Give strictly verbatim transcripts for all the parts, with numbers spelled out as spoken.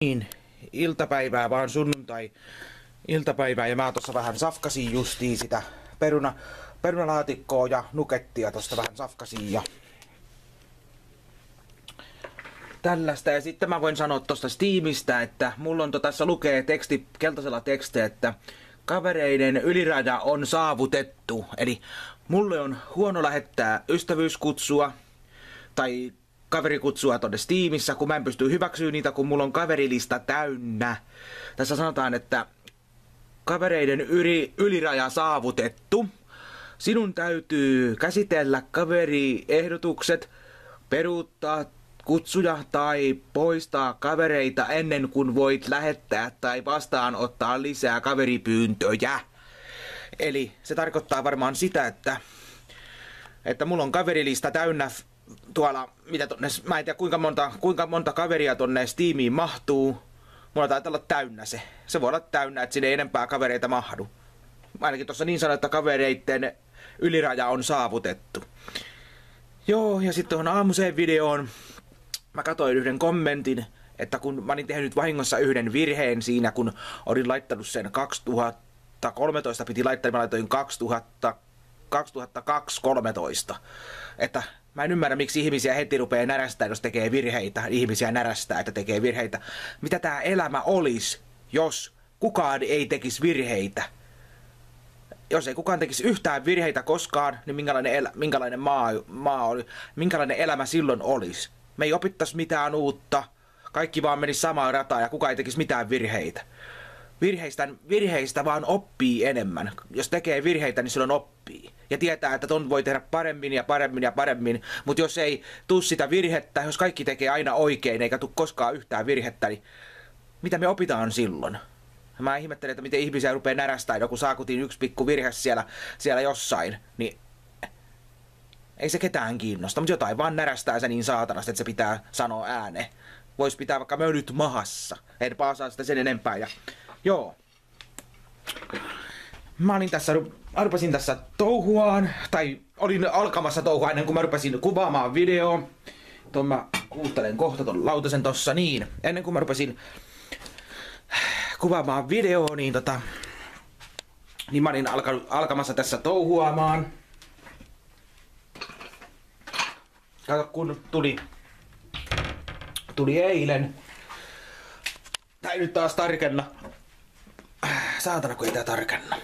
Niin, iltapäivää vaan sunnuntai iltapäivää ja mä tossa vähän safkasin justiin sitä peruna, perunalaatikkoa ja nukettia tosta vähän safkasin ja tällaista. Ja sitten mä voin sanoa tosta Steamista, että mulla on to, tässä lukee teksti, keltaisella teksti, että kavereiden yliraja on saavutettu. Eli mulle on huono lähettää ystävyyskutsua tai kaverikutsua tonne Steamissa, kun mä en pysty hyväksyä niitä, kun mulla on kaverilista täynnä. Tässä sanotaan, että kavereiden yli, yliraja saavutettu. Sinun täytyy käsitellä kaveriehdotukset, peruuttaa kutsuja tai poistaa kavereita ennen kuin voit lähettää tai vastaanottaa lisää kaveripyyntöjä. Eli se tarkoittaa varmaan sitä, että, että mulla on kaverilista täynnä tuolla, mitä tonne, mä en tiedä kuinka monta, kuinka monta kaveria tonne Steamiin mahtuu. Mulla taitaa olla täynnä se. Se voi olla täynnä, että sinne ei enempää kavereita mahdu. Ainakin tuossa niin sanoo, että kavereiden yliraja on saavutettu. Joo, ja sitten tuohon aamuseen videoon mä katsoin yhden kommentin, että kun mä olin tehnyt vahingossa yhden virheen siinä, kun olin laittanut sen kaksituhattakolmetoista, piti laittaa, mä laitoin kaksituhatta, kaksituhattakaksi kolmetoista. Että mä en ymmärrä, miksi ihmisiä heti rupeaa närästää, jos tekee virheitä. Ihmisiä närästää, että tekee virheitä. Mitä tää elämä olisi, jos kukaan ei tekisi virheitä? Jos ei kukaan tekisi yhtään virheitä koskaan, niin minkälainen, elä, minkälainen maa, maa oli, minkälainen elämä silloin olisi? Me ei opittaisi mitään uutta. Kaikki vaan menisi samaan rataan ja kukaan ei tekisi mitään virheitä. Virheistä, virheistä vaan oppii enemmän. Jos tekee virheitä, niin silloin oppii. Ja tietää, että ton voi tehdä paremmin ja paremmin ja paremmin. Mutta jos ei tuu sitä virhettä, jos kaikki tekee aina oikein eikä tuu koskaan yhtään virhettä, niin mitä me opitaan silloin? Mä ihmettelen, että miten ihmisiä rupeaa närästään, joku saakutiin yksi pikku virhe siellä, siellä jossain. Niin ei se ketään kiinnosta, mutta jotain vaan närästää se niin saatanasti, että se pitää sanoa ääneen. Vois pitää vaikka möynyt mahassa. En paasaa sitä sen enempää. Ja joo. Mä olin tässä, mä rupesin tässä touhuaan, tai olin alkamassa touhua ennen kuin mä rupesin kuvaamaan videoa. Tuon mä kuuntelen kohta ton lautasen tossa, niin. Ennen kuin mä rupesin kuvaamaan videoa, niin tota, niin mä olin alka, alkamassa tässä touhuamaan. Kato, kun tuli, tuli eilen. Tää ei nyt taas tarkenna. Saatana, kun ei tää tarkenna.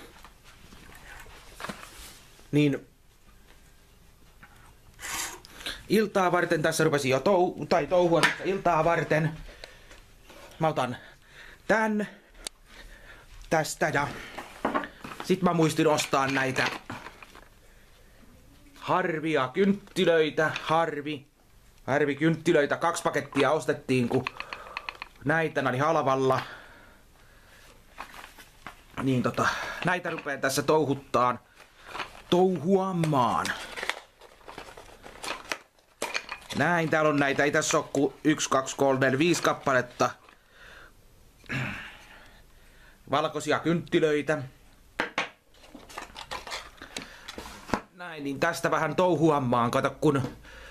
Niin iltaa varten tässä rupesin jo tou tai touhua iltaa varten. Mä otan tän tästä ja sit mä muistin ostaa näitä harvia kynttilöitä, harvi, harvi kynttilöitä, kaksi pakettia ostettiin, kun näitä oli halvalla. Niin tota, näitä rupeen tässä touhuttaan, touhuamaan. Näin, täällä on näitä, ei tässä oo kuin yksi, kaksi, kolme, neljä, viisi kappaletta valkoisia kynttilöitä. Näin, niin tästä vähän touhuamaan, kato kun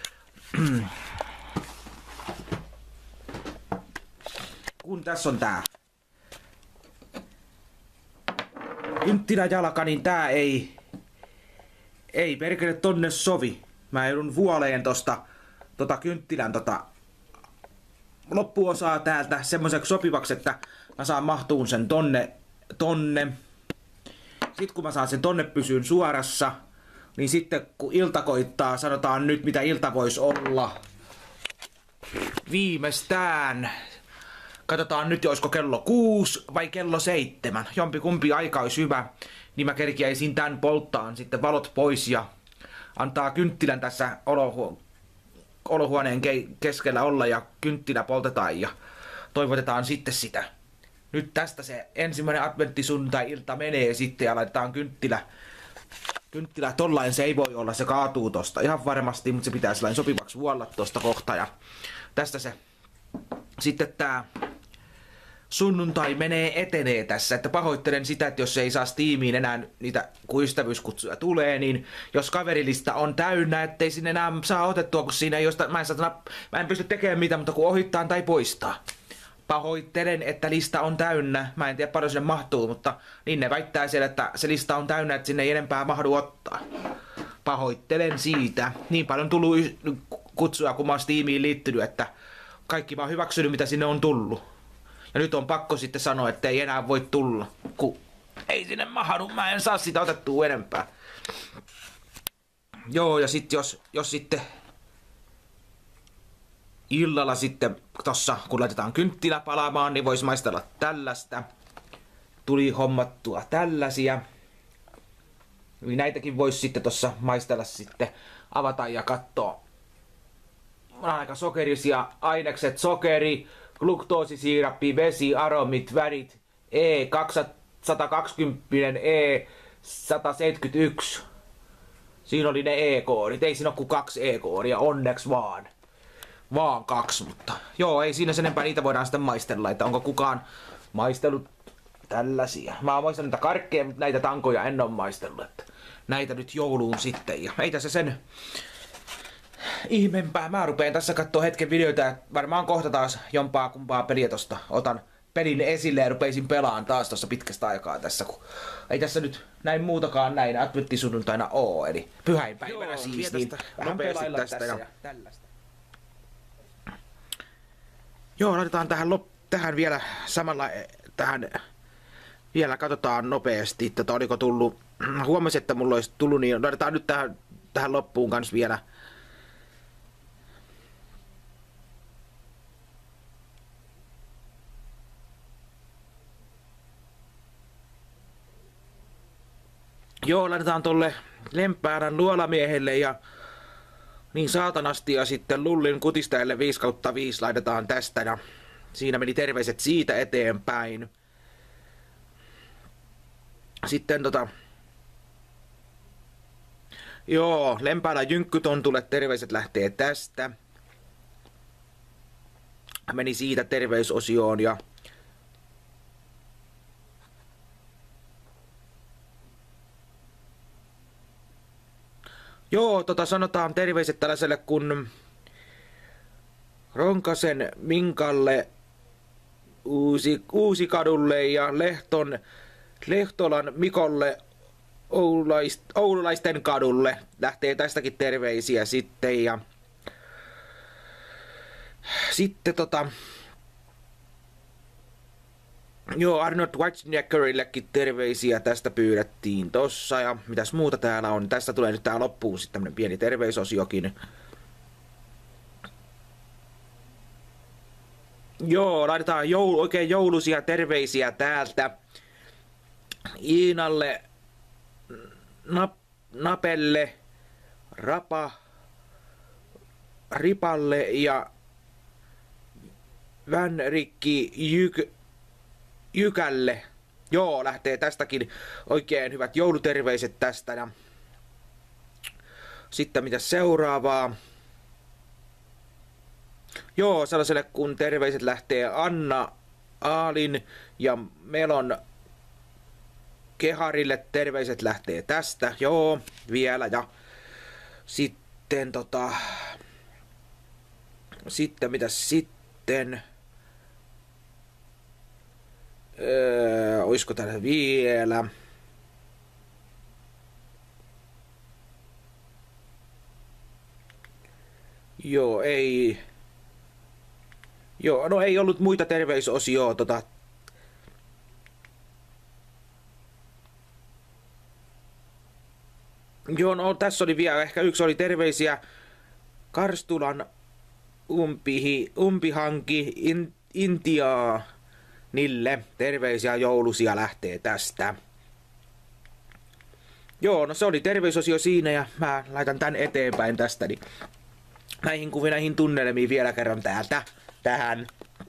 kun tässä on tää kynttiläjalka, niin tää ei ei perkele tonne sovi. Mä joudun vuoleen tosta tota kynttilän tota loppuosaa täältä semmoiseksi sopivaksi, että mä saan mahtuun sen tonne tonne. Sitten kun mä saan sen tonne pysyyn suorassa, niin sitten kun ilta koittaa, sanotaan nyt mitä ilta voisi olla. Viimeistään. Katsotaan nyt, olisiko kello kuusi vai kello seitsemän. Jompikumpi aika olisi hyvä. Niin mä kerkiäisin tän polttaan sitten valot pois ja antaa kynttilän tässä olohu olohuoneen ke keskellä olla ja kynttilä poltetaan ja toivotetaan sitten sitä. Nyt tästä se ensimmäinen adventtisunnuntai-ilta menee sitten ja laitetaan kynttilä. Kynttilä tollain se ei voi olla, se kaatuu tosta ihan varmasti, mutta se pitää sellainen sopivaksi vuolla tosta kohta. Ja tästä se sitten tää sunnuntai menee etenee tässä, että pahoittelen sitä, että jos ei saa Steamiin enää niitä, kun ystävyyskutsuja tulee, niin jos kaverilista on täynnä, ettei sinne enää saa otettua, kun siinä ei josta, mä en, satana, mä en pysty tekemään mitään, mutta kun ohittaa tai poistaa. Pahoittelen, että lista on täynnä. Mä en tiedä paljon sinne mahtuu, mutta niin ne väittää siellä, että se lista on täynnä, että sinne ei enempää mahdu ottaa. Pahoittelen siitä. Niin paljon tullut kutsuja, kun mä oon Steamiin liittynyt, että kaikki mä oon hyväksynyt, mitä sinne on tullut. Ja nyt on pakko sitten sanoa, että ei enää voi tulla, kun ei sinne mahdu. Mä en saa sitä otettua enempää. Joo, ja sit jos, jos sitten illalla sitten tossa, kun laitetaan kynttilä palaamaan, niin vois maistella tällaista. Tuli hommattua tällaisia. Niin näitäkin vois sitten tossa maistella sitten, avata ja katsoa. Aika sokerisia ainekset, sokeri, gluktoosisiirappi, vesi, aromit, värit, E kaksisataakaksikymmentä, E sata seitsemänkymmentäyksi. Siinä oli ne E-koodit, ei siinä ole kuin kaksi E-koodia, onneksi vaan. Vaan kaksi, mutta joo, ei siinä sen enempää, niitä voidaan sitten maistella, että onko kukaan maistellut tällaisia. Mä oon maistellut niitä karkkeja, mutta näitä tankoja en oo maistellut, että näitä nyt jouluun sitten, ja ei tässä sen ihmeempää. Mä rupeen tässä kattoo hetken videoita, ja varmaan kohta taas jompaa kumpaa peliä tosta otan pelin esille ja rupeisin pelaan taas tossa pitkästä aikaa tässä, kun ei tässä nyt näin muutakaan näin adventtisunnuntaina oo, eli pyhäinpäivänä joo, siis, niin vähän pelailla tästä ja tällaista. Joo, laitetaan tähän, lop- tähän vielä samalla, tähän vielä katsotaan nopeasti, että oliko tullut, huomasin, että mulla olisi tullut, niin laitetaan nyt tähän, tähän loppuun kanssa vielä. Joo, laitetaan tolle Lempäärän luolamiehelle ja niin saatanasti ja sitten Lullin kutistajille viisi kautta viisi laitetaan tästä ja siinä meni terveiset siitä eteenpäin. Sitten tota... Joo, Lempäälän Jynkkytontulle terveiset lähtee tästä. Meni siitä terveisosioon ja... Joo, tota sanotaan terveiset tällaiselle kun Ronkasen Minkalle, Uusi, Uusikadulle ja Lehton, Lehtolan Mikolle Oululaist, Oululaisten kadulle. Lähtee tästäkin terveisiä sitten ja sitten tota joo, Arnold Schwarzeneggerillekin terveisiä tästä pyydettiin tossa ja mitäs muuta täällä on. Tästä tulee nyt tää loppuun sitten tämmönen pieni terveisosiokin. Joo, laitetaan joulu, oikein jouluisia terveisiä täältä. Iinalle, nap, Napelle, Rapa, Ripalle ja Vänrikki Jyk, Jykälle. Joo, lähtee tästäkin oikein hyvät jouluterveiset tästä. Ja sitten mitä seuraavaa? Joo, sellaiselle kun terveiset lähtee Anna Aalin ja Melon Keharille terveiset lähtee tästä. Joo, vielä ja sitten tota... Sitten mitä sitten? Öö, oisko täällä vielä? Joo, ei. Joo, no ei ollut muita terveisosioita tota. Joo, no tässä oli vielä, ehkä yksi oli terveisiä Karstulan umpihi, umpihanki in, Intiaa Nille. Terveisiä joulusia lähtee tästä. Joo, no se oli terveisosio siinä ja mä laitan tän eteenpäin tästä. Niin näihin kuviin, näihin tunnelmiin vielä kerran täältä tähän.